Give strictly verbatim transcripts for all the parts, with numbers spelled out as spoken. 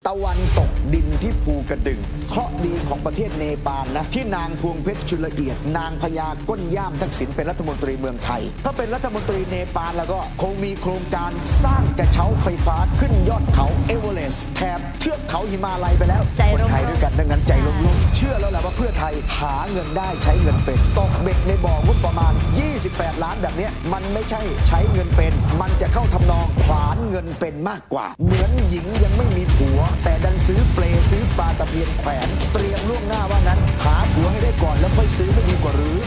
ตะวันตกดินที่ภูกระดึงเคราะห์ดีของประเทศเนปาลนะที่นางพวงเพชรชุลเอียดนางพญาก้นย่ามทักษิณเป็นรัฐมนตรีเมืองไทยถ้าเป็นรัฐมนตรีเนปาลแล้วก็คงมีโครงการสร้างกระเช้าไฟฟ้าขึ้นยอดเขาเอเวอเรสต์แถบเทือกเขาหิมาลัยไปแล้วคนไทยด้วยกันดังนั้นใจลงๆเชื่อแล้วแหละว่าเพื่อไทยหาเงินได้ใช้เงินเป็นตกเบ็ดในบ่องบประมาณยี่สิบแปดล้านแบบนี้มันไม่ใช่ใช้เงินเป็นมันจะเข้าทำนองผลาญเงินเป็นมากกว่าเหมือนหญิงยังไม่มีผัวแต่ดันซื้อเปลซื้อปลาตะเพียนแขวนเตรียมล่วงหน้าว่างั้นหาผัวให้ได้ก่อนแล้วค่อยซื้อไม่ดีกว่าหรือ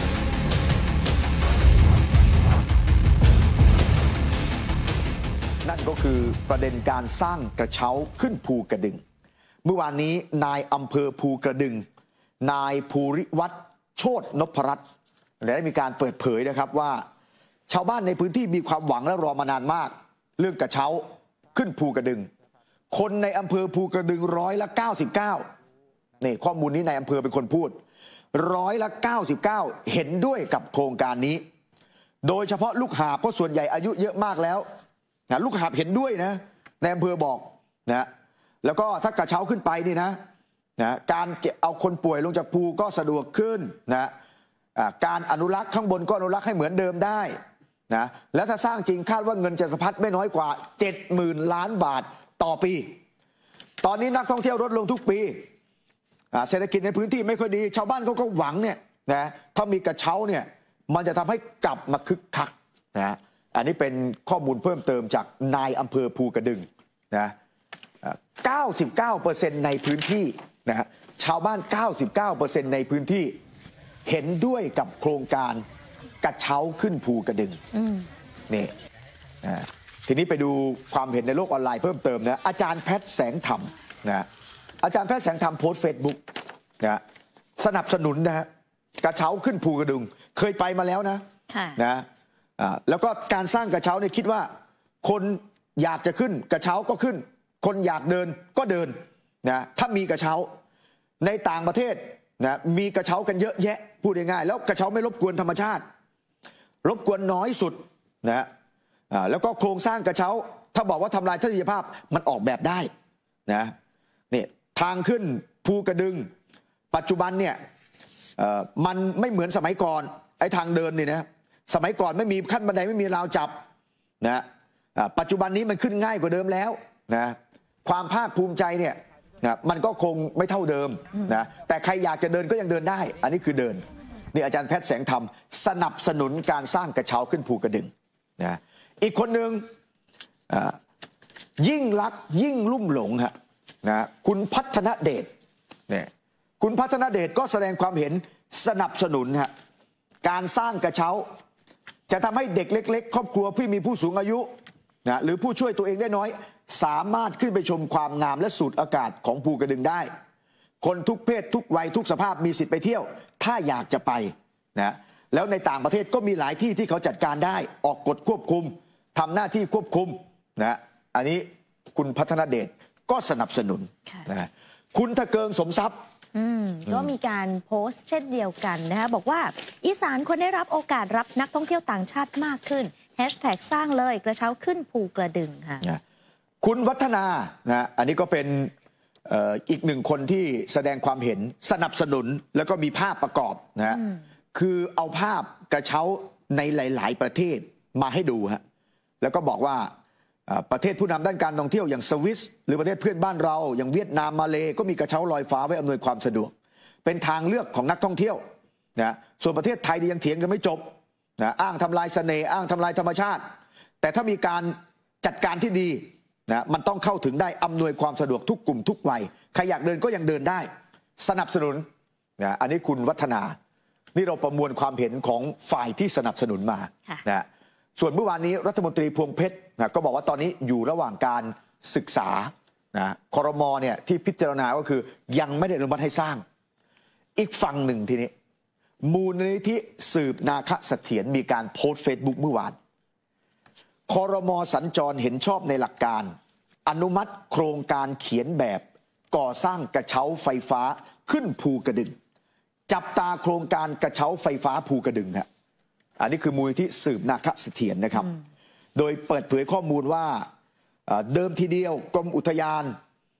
นั่นก็คือประเด็นการสร้างกระเช้าขึ้นภูกระดึงเมื่อวานนี้นายอำเภอภูกระดึงนายภูริวัฒน์โชตินพรัตน์ได้มีการเปิดเผยนะครับว่าชาวบ้านในพื้นที่มีความหวังและรอมานานมากเรื่องกระเช้าขึ้นภูกระดึงคนในอำเภอภูกระดึงร้อยละเก้าสิบเก้านี่ข้อมูลนี้ในอำเภอเป็นคนพูดร้อยละเก้าสิบเก้าเห็นด้วยกับโครงการนี้โดยเฉพาะลูกหาบเพราะส่วนใหญ่อายุเยอะมากแล้วนะลูกหาบเห็นด้วยนะในอำเภอบอกนะแล้วก็ถ้ากระเช้าขึ้นไปนี่นะนะการเอาคนป่วยลงจากภูก็สะดวกขึ้นนะการอนุรักษ์ข้างบนก็อนุรักษ์ให้เหมือนเดิมได้นะแล้วถ้าสร้างจริงคาดว่าเงินจะสะพัดไม่น้อยกว่า เจ็ดหมื่น ล้านบาทต่อปีตอนนี้นักท่องเที่ยวลดลงทุกปีเศรษฐกิจในพื้นที่ไม่ค่อยดีชาวบ้านเขาก็หวังเนี่ยนะถ้ามีกระเช้าเนี่ยมันจะทำให้กลับมาคึกคักนะอันนี้เป็นข้อมูลเพิ่มเติมจากนายอำเภอภูกระดึงนะเก้าสิบเก้าเปอร์เซ็นต์ ในพื้นที่นะชาวบ้าน เก้าสิบเก้าเปอร์เซ็นต์ ในพื้นที่เห็นด้วยกับโครงการกระเช้าขึ้นภูกระดึงนี่นะทีนี้ไปดูความเห็นในโลกออนไลน์เพิ่มเติมนะอาจารย์แพทย์แสงธรรมนะอาจารย์แพทย์แสงธรรมโพสต์เฟซบุ๊กนะสนับสนุนนะฮะกระเช้าขึ้นภูกระดึงเคยไปมาแล้วนะนะแล้วก็การสร้างกระเช้าเนี่ยคิดว่าคนอยากจะขึ้นกระเช้าก็ขึ้นคนอยากเดินก็เดินนะถ้ามีกระเช้าในต่างประเทศนะมีกระเช้ากันเยอะแยะพูดง่ายๆแล้วกระเช้าไม่รบกวนธรรมชาติรบกวนน้อยสุดนะแล้วก็โครงสร้างกระเช้าถ้าบอกว่าทำลายทัศนียภาพมันออกแบบได้นะนี่ทางขึ้นภูกระดึงปัจจุบันเนี่ยมันไม่เหมือนสมัยก่อนไอ้ทางเดินเนี่ยนะสมัยก่อนไม่มีขั้นบันไดไม่มีราวจับนะปัจจุบันนี้มันขึ้นง่ายกว่าเดิมแล้วนะความภาคภูมิใจเนี่ยนะมันก็คงไม่เท่าเดิมนะแต่ใครอยากจะเดินก็ยังเดินได้อันนี้คือเดินนี่อาจารย์แพทย์แสงธรรมสนับสนุนการสร้างกระเช้าขึ้นภูกระดึงนะอีกคนหนึ่งยิ่งรักยิ่งลุ่มหลงฮะนะคุณพัฒนเดชเนี่ยคุณพัฒนเดชก็แสดงความเห็นสนับสนุนฮะการสร้างกระเช้าจะทำให้เด็กเล็กๆครอบครัวที่มีผู้สูงอายุนะหรือผู้ช่วยตัวเองได้น้อยสามารถขึ้นไปชมความงามและสูดอากาศของภูกระดึงได้คนทุกเพศทุกวัยทุกสภาพมีสิทธิ์ไปเที่ยวถ้าอยากจะไปนะแล้วในต่างประเทศก็มีหลายที่ที่เขาจัดการได้ออกกฎควบคุมทำหน้าที่ควบคุมนะอันนี้คุณพัฒนเดชก็สนับสนุนนะคุณทะเกิงสมทรัพย์ก็มีการโพสต์เช่นเดียวกันนะคะบอกว่าอีสานควรได้รับโอกาสรับนักท่องเที่ยวต่างชาติมากขึ้นแฮชแท็กสร้างเลยกระเช้าขึ้นภูกระดึงค่ะคุณวัฒนานะอันนี้ก็เป็นอีกหนึ่งคนที่แสดงความเห็นสนับสนุนแล้วก็มีภาพประกอบนะคือเอาภาพกระเช้าในหลายๆประเทศมาให้ดูฮะแล้วก็บอกว่าประเทศผู้นำด้านการท่องเที่ยวอย่างสวิสหรือประเทศเพื่อนบ้านเราอย่างเวียดนามมาเลก็มีกระเช้าลอยฟ้าไว้อำนวยความสะดวกเป็นทางเลือกของนักท่องเที่ยวนะส่วนประเทศไทยยังเถียงกันไม่จบนะอ้างทำลายเสน่ห์อ้างทำลายธรรมชาติแต่ถ้ามีการจัดการที่ดีนะมันต้องเข้าถึงได้อำนวยความสะดวกทุกกลุ่มทุกวัยใครอยากเดินก็ยังเดินได้สนับสนุนนะอันนี้คุณวัฒนานี่เราประมวลความเห็นของฝ่ายที่สนับสนุนมานะส่วนเมื่อวานนี้รัฐมนตรีพวงเพชรนะก็บอกว่าตอนนี้อยู่ระหว่างการศึกษานะครม.เนี่ยที่พิจารณาก็คือยังไม่ได้อนุมัติให้สร้างอีกฝั่งหนึ่งทีนี้มูลนิธิสืบนาคเสถียรมีการโพสต์เฟซบุ๊กเมื่อวานครม.สัญจรเห็นชอบในหลักการอนุมัติโครงการเขียนแบบก่อสร้างกระเช้าไฟฟ้าขึ้นภูกระดึงจับตาโครงการกระเช้าไฟฟ้าภูกระดึงครับอันนี้คือมูลนิธิสืบนาคเสถียรนะครับโดยเปิดเผยข้อมูลว่าเดิมทีเดียวกรมอุทยาน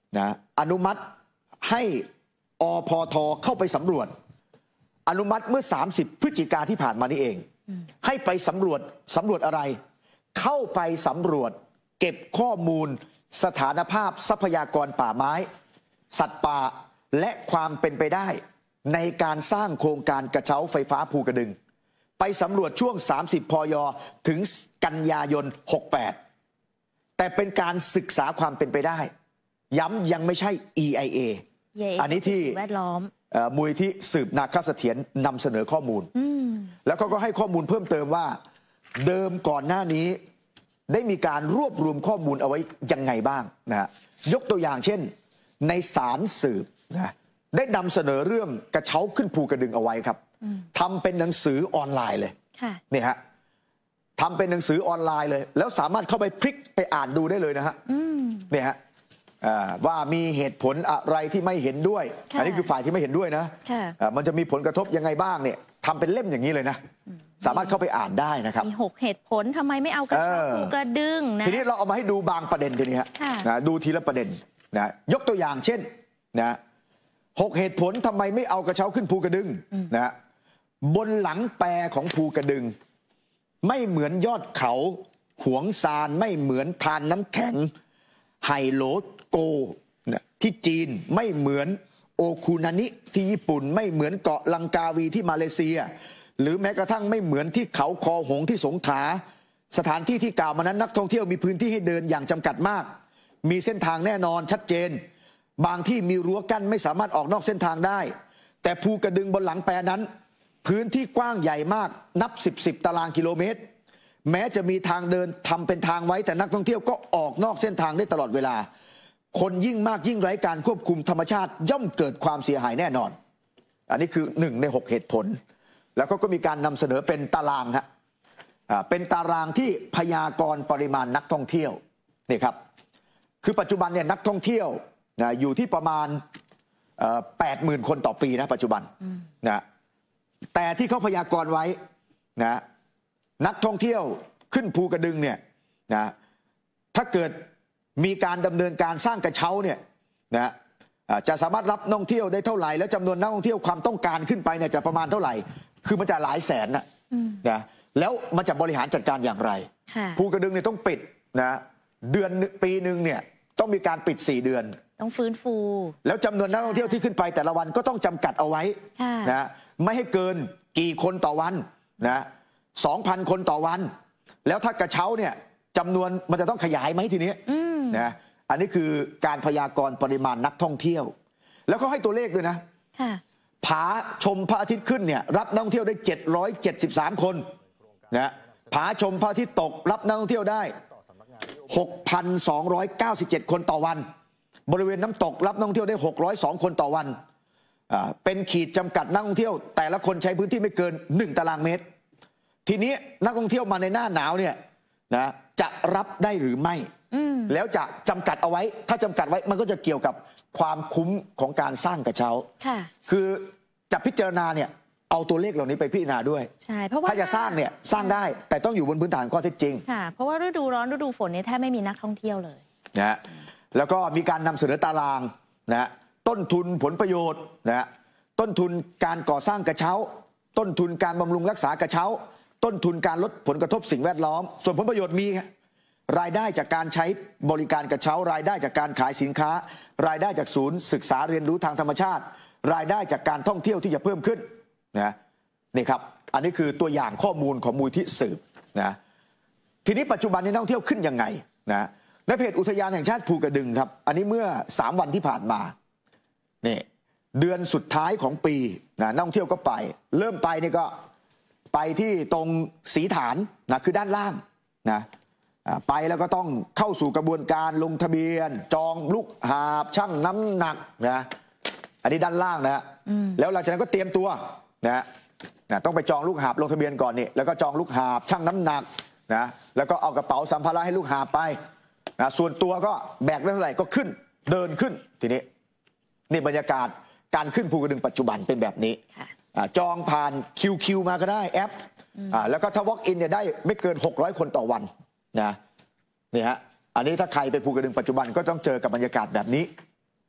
นะอนุมัติให้อพทเข้าไปสำรวจอนุมัติเมื่อสามสิบพฤศจิกาที่ผ่านมานี่เองให้ไปสำรวจสำรวจอะไร เข้าไปสำรวจเก็บข้อมูลสถานภาพทรัพยากรป่าไม้สัตว์ป่าและความเป็นไปได้ในการสร้างโครงการกระเช้าไฟฟ้าภูกระดึงไปสำรวจช่วงสามสิบพยถึงกันยายนหกแปดแต่เป็นการศึกษาความเป็นไปได้ย้ำยังไม่ใช่ อี ไอ เอ อันนี้ที่แวดล้อมมูลที่สืบนาคเสถียรนำเสนอข้อมูลแล้วเขาก็ให้ข้อมูลเพิ่มเติมว่าเดิมก่อนหน้านี้ได้มีการรวบรวมข้อมูลเอาไว้ยังไงบ้างนะยกตัวอย่างเช่นในสารสืบนะได้นำเสนอเรื่องกระเช้าขึ้นภูกระดึงเอาไว้ครับทำเป็นหนังสือออนไลน์เลยนี่ฮะทำเป็นหนังสือออนไลน์เลยแล้วสามารถเข้าไปพลิกไปอ่านดูได้เลยนะฮะนี่ฮะว่ามีเหตุผลอะไรที่ไม่เห็นด้วยอันนี้คือฝ่ายที่ไม่เห็นด้วยนะมันจะมีผลกระทบยังไงบ้างเนี่ยทำเป็นเล่มอย่างนี้เลยนะสามารถเข้าไปอ่านได้นะครับมีหกเหตุผลทำไมไม่เอากระเช้าภูกระดึงนะทีนี้เราเอามาให้ดูบางประเด็นทีนี้ฮะนะดูทีละประเด็นนะยกตัวอย่างเช่นนะหกเหตุผลทำไมไม่เอากระเช้าขึ้นภูกระดึงนะบนหลังแปรของภูกระดึงไม่เหมือนยอดเขาหวงซานไม่เหมือนทานน้ำแข็งไฮโลโกนะที่จีนไม่เหมือนโอคุนานิที่ญี่ปุ่นไม่เหมือนเกาะลังกาวีที่มาเลเซียหรือแม้กระทั่งไม่เหมือนที่เขาคอหงที่สงขลาสถานที่ที่กล่าวมานั้นนักท่องเที่ยวมีพื้นที่ให้เดินอย่างจำกัดมากมีเส้นทางแน่นอนชัดเจนบางที่มีรั้วกั้นไม่สามารถออกนอกเส้นทางได้แต่ภูกระดึงบนหลังแปรนั้นพื้นที่กว้างใหญ่มากนับสิบสิบตารางกิโลเมตรแม้จะมีทางเดินทำเป็นทางไว้แต่นักท่องเที่ยวก็ออกนอกเส้นทางได้ตลอดเวลาคนยิ่งมากยิ่งไร้การควบคุมธรรมชาติย่อมเกิดความเสียหายแน่นอนอันนี้คือหนึ่งในหกเหตุผลแล้วก็มีการนำเสนอเป็นตารางฮะเป็นตารางที่พยากรณ์ปริมาณนักท่องเที่ยวนี่ครับคือปัจจุบันเนี่ยนักท่องเที่ยวอยู่ที่ประมาณแปดหมื่นคนต่อปีนะปัจจุบันนะแต่ที่เขาพยากรณ์ไว้นะนักท่องเที่ยวขึ้นภูกระดึงเนี่ยนะถ้าเกิดมีการดำเนินการสร้างกระเช้าเนี่ยนะจะสามารถรับนักท่องเที่ยวได้เท่าไหร่แล้วจำนวนนักท่องเที่ยวความต้องการขึ้นไปเนี่ยจะประมาณเท่าไหร่คือมันจะหลายแสนนะนะแล้วมันจะบริหารจัดการอย่างไรภูกระดึงเนี่ยต้องปิดนะเดือนปีหนึ่งเนี่ยต้องมีการปิดสี่เดือนต้องฟื้นฟูแล้วจำนวนนักท่องเที่ยวที่ขึ้นไปแต่ละวันก็ต้องจำกัดเอาไว้นะไม่ให้เกินกี่คนต่อวันนะสองพันคนต่อวันแล้วถ้ากระเช้าเนี่ยจำนวนมันจะต้องขยายไหมทีนี้นะอันนี้คือการพยากรณ์ปริมาณนักท่องเที่ยวแล้วก็ให้ตัวเลขด้วยนะผาชมพระอาทิตย์ขึ้นเนี่ยรับนักท่องเที่ยวได้เจ็ดร้อยเจ็ดสิบสามคนนะผาชมพระอาทิตย์ตกรับนักท่องเที่ยวได้ หกพันสองร้อยเก้าสิบเจ็ด คนต่อวันบริเวณน้ำตกรับนักท่องเที่ยวได้หกร้อยสองคนต่อวันเป็นขีดจำกัดนักท่องเที่ยวแต่ละคนใช้พื้นที่ไม่เกินหนึ่งตารางเมตรทีนี้นักท่องเที่ยวมาในหน้าหนาวเนี่ยนะจะรับได้หรือไม่แล้วจะจำกัดเอาไว้ถ้าจำกัดไว้มันก็จะเกี่ยวกับความคุ้มของการสร้างกระเช้าคือจะพิจารณาเนี่ยเอาตัวเลขเหล่านี้ไปพิจารณาด้วยใช่เพราะว่าถ้าจะสร้างเนี่ยสร้างได้แต่ต้องอยู่บนพื้นฐานข้อเท็จจริงค่ะเพราะว่าฤดูร้อนฤดูฝนเนี่ยแทบไม่มีนักท่องเที่ยวเลยนะแล้วก็มีการนำเสนอตารางนะต้นทุนผลประโยชน์นะต้นทุนการก่อสร้างกระเช้าต้นทุนการบำรุงรักษากระเช้าต้นทุนการลดผลกระทบสิ่งแวดล้อมส่วนผลประโยชน์มีรายได้จากการใช้บริการกระเช้ารายได้จากการขายสินค้ารายได้จากศูนย์ศึกษาเรียนรู้ทางธรรมชาติรายได้จากการท่องเที่ยวที่จะเพิ่มขึ้นนะนี่ครับอันนี้คือตัวอย่างข้อมูลของมูลที่สืบนะทีนี้ปัจจุบันนี้นักท่องเที่ยวขึ้นยังไงนะในเพจอุทยานแห่งชาติภูกระดึงครับอันนี้เมื่อสามวันที่ผ่านมาเนี่ยเดือนสุดท้ายของปีนะนักท่องเที่ยวก็ไปเริ่มไปนี่ก็ไปที่ตรงสีฐานนะคือด้านล่างนะไปแล้วก็ต้องเข้าสู่กระบวนการลงทะเบียนจองลูกหาบชั่งน้ำหนักนะอันนี้ด้านล่างนะแล้วหลังจากนั้นก็เตรียมตัวนะนะต้องไปจองลูกหาบลงทะเบียนก่อนนี่แล้วก็จองลูกหาบชั่งน้ำหนักนะแล้วก็เอากระเป๋าสัมภาระให้ลูกหาบไปนะส่วนตัวก็แบกได้เท่าไหร่ก็ขึ้นเดินขึ้นทีนี้นี่บรรยากาศการขึ้นภูกระดึงปัจจุบันเป็นแบบนี้จองผ่านคิวคิวมาก็ได้แอปแล้วก็ถ้า walk in เนี่ยได้ไม่เกินหกร้อยคนต่อวันนะนี่ฮะอันนี้ถ้าใครไปภูกระดึงปัจจุบันก็ต้องเจอกับบรรยากาศแบบนี้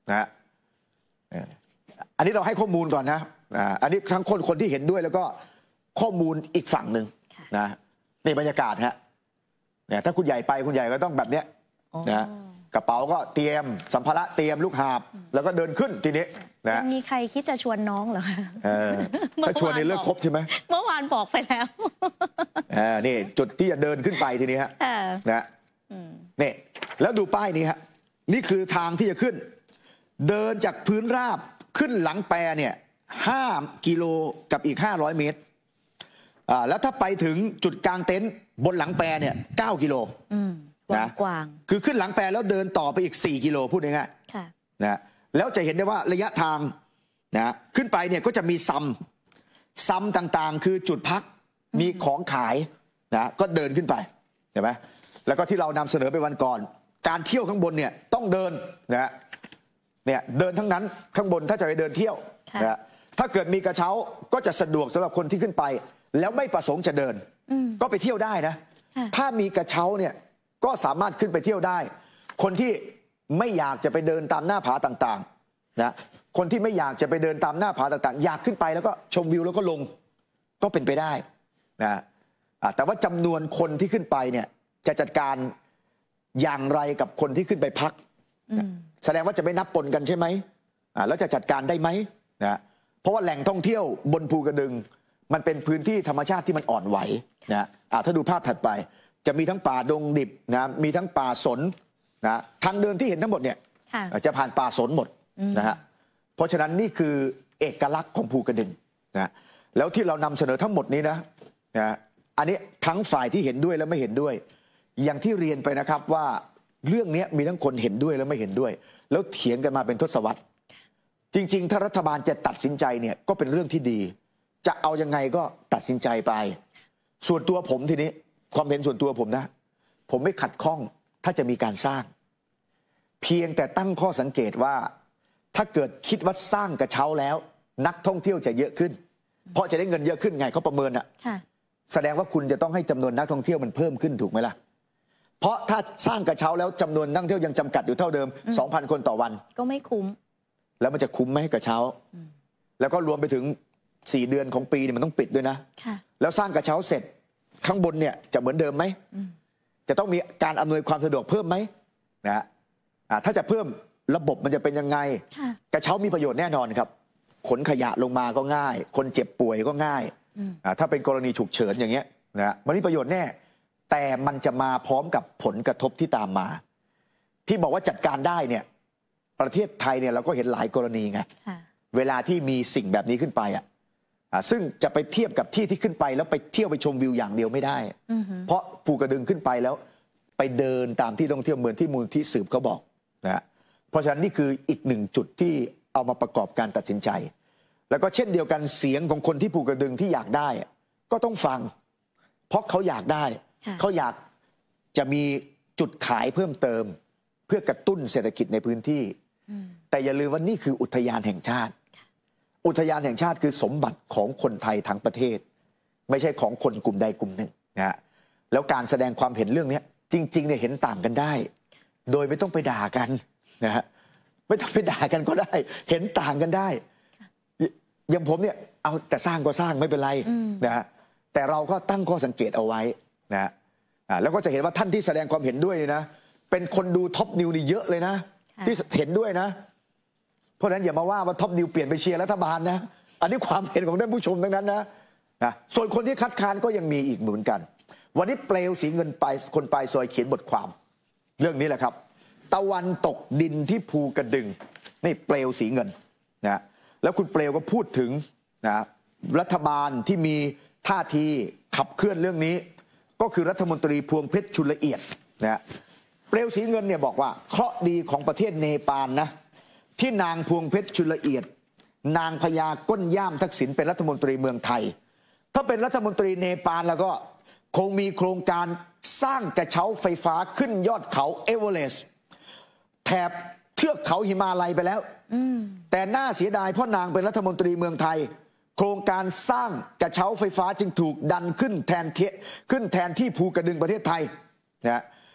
นะฮะอันนี้เราให้ข้อมูลก่อนนะอันนี้ทั้งคนคนที่เห็นด้วยแล้วก็ข้อมูลอีกฝั่งหนึ่งนะนี่บรรยากาศฮะเนี่ยถ้าคุณใหญ่ไปคุณใหญ่ก็ต้องแบบเนี้ยนะกระเป๋าก็เตรียมสัมภาระเตรียมลูกหาบแล้วก็เดินขึ้นทีนี้นะมีใครคิดจะชวนน้องเหรอถ้าชวนในเรื่องครบใช่ไหมเมื่อวานบอกไปแล้วอ่านี่จุดที่จะเดินขึ้นไปทีนี้ฮะนะนี่แล้วดูป้ายนี้ฮะนี่คือทางที่จะขึ้นเดินจากพื้นราบขึ้นหลังแปรเนี่ยห้ากิโลกับอีกห้าร้อยเมตรอ่าแล้วถ้าไปถึงจุดกลางเต็นท์บนหลังแปรเนี่ยเก้ากิโลนะกว้างคือขึ้นหลังแปรแล้วเดินต่อไปอีกสี่กิโลพูดง่ายๆนะแล้วจะเห็นได้ว่าระยะทางนะขึ้นไปเนี่ยก็จะมีซัมซัมต่างๆคือจุดพักมีของขายนะก็เดินขึ้นไปเห็นไหมแล้วก็ที่เรานำเสนอไปวันก่อนการเที่ยวข้างบนเนี่ยต้องเดินนะเนี่ยเดินทั้งนั้นข้างบนถ้าจะไปเดินเที่ยวนะถ้าเกิดมีกระเช้าก็จะสะดวกสำหรับคนที่ขึ้นไปแล้วไม่ประสงค์จะเดินก็ไปเที่ยวได้นะถ้ามีกระเช้าเนี่ยก็สามารถขึ้นไปเที่ยวได้คนที่ไม่อยากจะไปเดินตามหน้าผาต่างๆนะคนที่ไม่อยากจะไปเดินตามหน้าผาต่างๆอยากขึ้นไปแล้วก็ชมวิวแล้วก็ลงก็เป็นไปได้นะแต่ว่าจำนวนคนที่ขึ้นไปเนี่ยจะจัดการอย่างไรกับคนที่ขึ้นไปพักแสดงว่าจะไม่นับปนกันใช่ไหมแล้วจะจัดการได้ไหมนะเพราะว่าแหล่งท่องเที่ยวบนภูกระดึงมันเป็นพื้นที่ธรรมชาติที่มันอ่อนไหวนะถ้าดูภาพถัดไปจะมีทั้งป่าดงดิบนะมีทั้งป่าสนนะทางเดินที่เห็นทั้งหมดเนี่ยจะผ่านป่าสนหมดนะฮะเพราะฉะนั้นนี่คือเอกลักษณ์ของภูกระดึงนะแล้วที่เรานำเสนอทั้งหมดนี้นะนะอันนี้ทั้งฝ่ายที่เห็นด้วยและไม่เห็นด้วยอย่างที่เรียนไปนะครับว่าเรื่องนี้มีทั้งคนเห็นด้วยและไม่เห็นด้วยแล้วเถียงกันมาเป็นทศวรรษจริงๆถ้ารัฐบาลจะตัดสินใจเนี่ยก็เป็นเรื่องที่ดีจะเอายังไงก็ตัดสินใจไปส่วนตัวผมทีนี้ความเห็นส่วนตัวผมนะผมไม่ขัดข้องถ้าจะมีการสร้างเพียงแต่ตั้งข้อสังเกตว่าถ้าเกิดคิดว่าสร้างกระเช้าแล้วนักท่องเที่ยวจะเยอะขึ้นเพราะจะได้เงินเยอะขึ้นไงเขาประเมินอ่ะแสดงว่าคุณจะต้องให้จำนวนนักท่องเที่ยวมันเพิ่มขึ้นถูกไหมล่ะเพราะถ้าสร้างกระเช้าแล้วจำนวนนักท่องเที่ยวยังจำกัดอยู่เท่าเดิม สองพัน คนต่อวันก็ไม่คุ้มแล้วมันจะคุ้มไหมกระเช้าแล้วก็รวมไปถึงสี่เดือนของปีเนี่ยมันต้องปิดด้วยนะแล้วสร้างกระเช้าเสร็จข้างบนเนี่ยจะเหมือนเดิมไหมจะต้องมีการอำนวยความสะดวกเพิ่มไหมนะถ้าจะเพิ่มระบบมันจะเป็นยังไงกระเช้ามีประโยชน์แน่นอนครับขนขยะลงมาก็ง่ายคนเจ็บป่วยก็ง่ายถ้าเป็นกรณีฉุกเฉินอย่างเงี้ยนะมันมีประโยชน์แน่แต่มันจะมาพร้อมกับผลกระทบที่ตามมาที่บอกว่าจัดการได้เนี่ยประเทศไทยเนี่ยเราก็เห็นหลายกรณีไงเวลาที่มีสิ่งแบบนี้ขึ้นไปอ่ะซึ่งจะไปเทียบกับที่ที่ขึ้นไปแล้วไปเที่ยวไปชมวิวอย่างเดียวไม่ได้เพราะภูกระดึงขึ้นไปแล้วไปเดินตามที่ท่องเที่ยวเหมือนที่มูลที่สืบเขาบอกนะเพราะฉะนั้นนี่คืออีกหนึ่งจุดที่เอามาประกอบการตัดสินใจแล้วก็เช่นเดียวกันเสียงของคนที่ภูกระดึงที่อยากได้ก็ต้องฟังเพราะเขาอยากได้เขาอยากจะมีจุดขายเพิ่มเติมเพื่อกระตุ้นเศรษฐกิจในพื้นที่แต่อย่าลืมว่านี่คืออุทยานแห่งชาติอุทยานแห่งชาติคือสมบัติของคนไทยทั้งประเทศไม่ใช่ของคนกลุ่มใดกลุ่มหนึ่งนะฮะแล้วการแสดงความเห็นเรื่องนี้จริงๆเนี่ยเห็นต่างกันได้โดยไม่ต้องไปด่ากันนะฮะไม่ต้องไปด่ากันก็ได้เห็นต่างกันได้อย่างผมเนี่ยเอาแต่สร้างก็สร้างไม่เป็นไรนะฮะแต่เราก็ตั้งข้อสังเกตเอาไว้นะแล้วก็จะเห็นว่าท่านที่แสดงความเห็นด้วยนะเป็นคนดูท็อปนิวนี่เยอะเลยนะที่เห็นด้วยนะเพราะฉะนั้นอย่ามาว่าว่าท็อปนิวเปลี่ยนไปเชียร์รัฐบาลนะอันนี้ความเห็นของท่านผู้ชมทั้งนั้นนะนะส่วนคนที่คัดค้านก็ยังมีอีกเหมือนกันวันนี้เปลวสีเงินไปคนปลายซอยเขียนบทความเรื่องนี้แหละครับตะวันตกดินที่ภูกระดึงนี่เปลวสีเงินนะแล้วคุณเปลวก็พูดถึงนะรัฐบาลที่มีท่าทีขับเคลื่อนเรื่องนี้ก็คือรัฐมนตรีพวงเพชรชุลละเอียดนะเปลวสีเงินเนี่ยบอกว่าเคราะห์ดีของประเทศเนปาลนะที่นางพวงเพชรชุลละเอียดนางพญาก้นย่ามทักษิณเป็นรัฐมนตรีเมืองไทยถ้าเป็นรัฐมนตรีเนปาลแล้วก็คงมีโครงการสร้างกระเช้าไฟฟ้าขึ้นยอดเขาเอเวอเรสต์แถบเทือกเขาหิมาลัยไปแล้วแต่น่าเสียดายเพราะนางเป็นรัฐมนตรีเมืองไทยโครงการสร้างกระเช้าไฟฟ้าจึงถูกดันขึ้นแทนเทขึ้นแทนที่ภูกระดึงประเทศไทยนะจ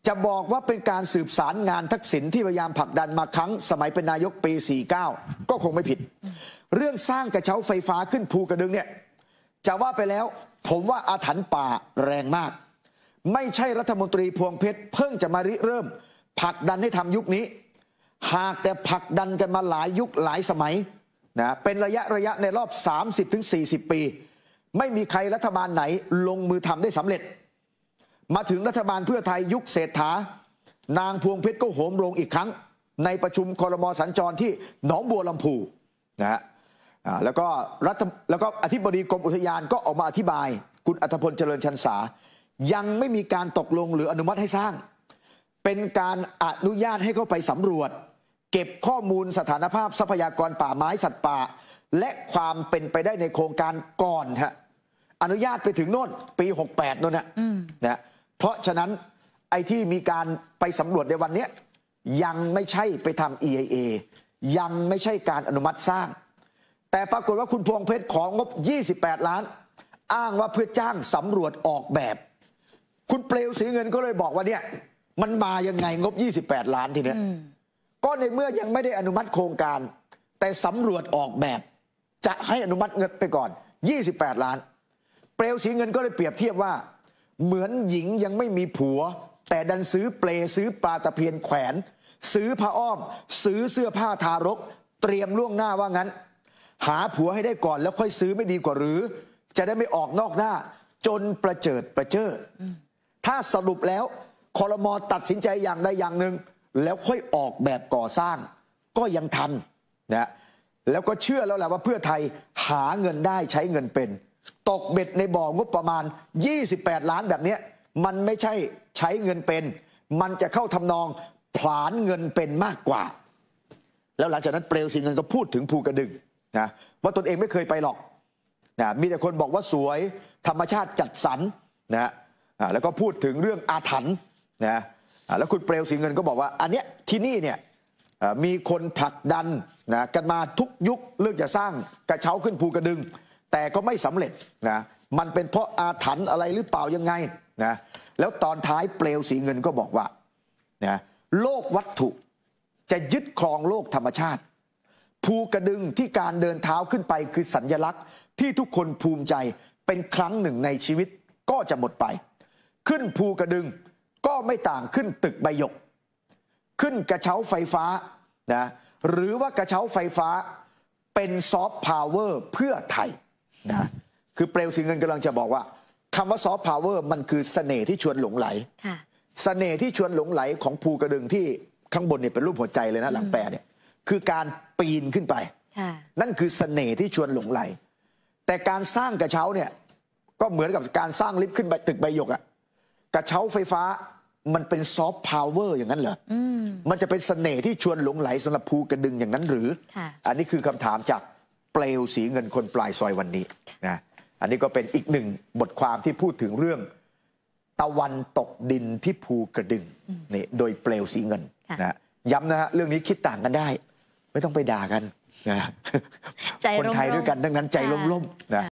จะบอกว่าเป็นการสืบสารงานทักษิณที่พยายามผลักดันมาครั้งสมัยเป็นนายกปีสี่สิบเก้าก็คงไม่ผิดเรื่องสร้างกระเช้าไฟฟ้าขึ้นภูกระดึงเนี่ยจะว่าไปแล้วผมว่าอาถรรพ์ป่าแรงมากไม่ใช่รัฐมนตรีพวงเพชรเพิ่งจะมาริเริ่มผลักดันให้ทำยุคนี้หากแต่ผลักดันกันมาหลายยุคหลายสมัยนะเป็นระยะระยะในรอบ สามสิบถึงสี่สิบ ปีไม่มีใครรัฐบาลไหนลงมือทำได้สำเร็จมาถึงรัฐบาลเพื่อไทยยุคเศรษฐานางพวงเพชรก็โหมโรงอีกครั้งในประชุมครม.สัญจรที่หนองบัวลำพูนะฮะแล้วก็รัฐแล้วก็อธิบดีกรมอุทยานก็ออกมาอธิบายคุณอัธพลเจริญชันษายังไม่มีการตกลงหรืออนุมัติให้สร้างเป็นการอนุญาตให้เข้าไปสำรวจเก็บข้อมูลสถานภาพทรัพยากรป่าไม้สัตว์ป่าและความเป็นไปได้ในโครงการก่อนฮะอนุญาตไปถึงโน่นปีหกแปดโน่นนะนะเพราะฉะนั้นไอ้ที่มีการไปสำรวจในวันนี้ยังไม่ใช่ไปทำ อี ไอ เอ ยังไม่ใช่การอนุมัติสร้างแต่ปรากฏว่าคุณพวงเพชรของงบยี่สิบแปดล้านอ้างว่าเพื่อจ้างสำรวจออกแบบคุณเปลวศรีเงินก็เลยบอกว่าเนี่ยมันมายังไงงบยี่สิบแปดล้านทีเนี้ยก็ในเมื่อยังไม่ได้อนุมัติโครงการแต่สำรวจออกแบบจะให้อนุมัติเงินไปก่อนยี่สิบแปดล้านเปลวศรีเงินก็เลยเปรียบเทียบว่าเหมือนหญิงยังไม่มีผัวแต่ดันซื้อเปลซื้อปลาตะเพียนแขวนซื้อผ้าอ้อมซื้อเสื้อผ้าทารกเตรียมล่วงหน้าว่างั้นหาผัวให้ได้ก่อนแล้วค่อยซื้อไม่ดีกว่าหรือจะได้ไม่ออกนอกหน้าจนประเจิดประเจ้อถ้าสรุปแล้วครม.ตัดสินใจอย่างใดอย่างหนึ่งแล้วค่อยออกแบบก่อสร้างก็ยังทันนะแล้วก็เชื่อแล้วแหละว่าเพื่อไทยหาเงินได้ใช้เงินเป็นตกเบ็ดในบ่องบประมาณยี่สิบแปดล้านแบบนี้มันไม่ใช่ใช้เงินเป็นมันจะเข้าทำนองผลาญเงินเป็นมากกว่าแล้วหลังจากนั้นเปลวศรีเงินก็พูดถึงภูกระดึงนะว่าตนเองไม่เคยไปหรอกนะมีแต่คนบอกว่าสวยธรรมชาติจัดสรรนะแล้วก็พูดถึงเรื่องอาถรรพ์นะแล้วคุณเปลวศรีเงินก็บอกว่าอันเนี้ยที่นี่เนี่ยมีคนผลักดันนะกันมาทุกยุคเรื่องจะสร้างกระเช้าขึ้นภูกระดึงแต่ก็ไม่สำเร็จนะมันเป็นเพราะอาถรรพ์อะไรหรือเปล่ายังไงนะแล้วตอนท้ายเปลวศรีเงินก็บอกว่านะโลกวัตถุจะยึดครองโลกธรรมชาติภูกระดึงที่การเดินเท้าขึ้นไปคือสัญลักษณ์ที่ทุกคนภูมิใจเป็นครั้งหนึ่งในชีวิตก็จะหมดไปขึ้นภูกระดึงก็ไม่ต่างขึ้นตึกใบหยกขึ้นกระเช้าไฟฟ้านะหรือว่ากระเช้าไฟฟ้าเป็นซอฟต์พาวเวอร์เพื่อไทยนะคือเปลวศรีเงินกำลังจะบอกว่าคำว่าซอฟต์พาวเวอร์มันคือเสน่ห์ที่ชวนหลงไหลเสน่ห์ที่ชวนหลงไหลของภูกระดึงที่ข้างบนเนี่ยเป็นรูปหัวใจเลยนะหลังแปรเนี่ยคือการปีนขึ้นไปนั่นคือเสน่ห์ที่ชวนหลงไหลแต่การสร้างกระเช้าเนี่ยก็เหมือนกับการสร้างลิฟต์ขึ้นไปตึกใบหยกอะกระเช้าไฟฟ้ามันเป็นซอฟต์พาวเวอร์อย่างนั้นเหรอมันจะเป็นเสน่ห์ที่ชวนหลงไหลสำหรับภูกระดึงอย่างนั้นหรืออันนี้คือคำถามจากเปลวศรีเงินคนปลายซอยวันนี้นะอันนี้ก็เป็นอีกหนึ่งบทความที่พูดถึงเรื่องตะวันตกดินที่ภูกระดึงนี่โดยเปลวศรีเงินนะย้ำนะฮะเรื่องนี้คิดต่างกันได้ไม่ต้องไปด่ากันนะคนไทยด้วยกันดังนั้นใจร่มๆนะ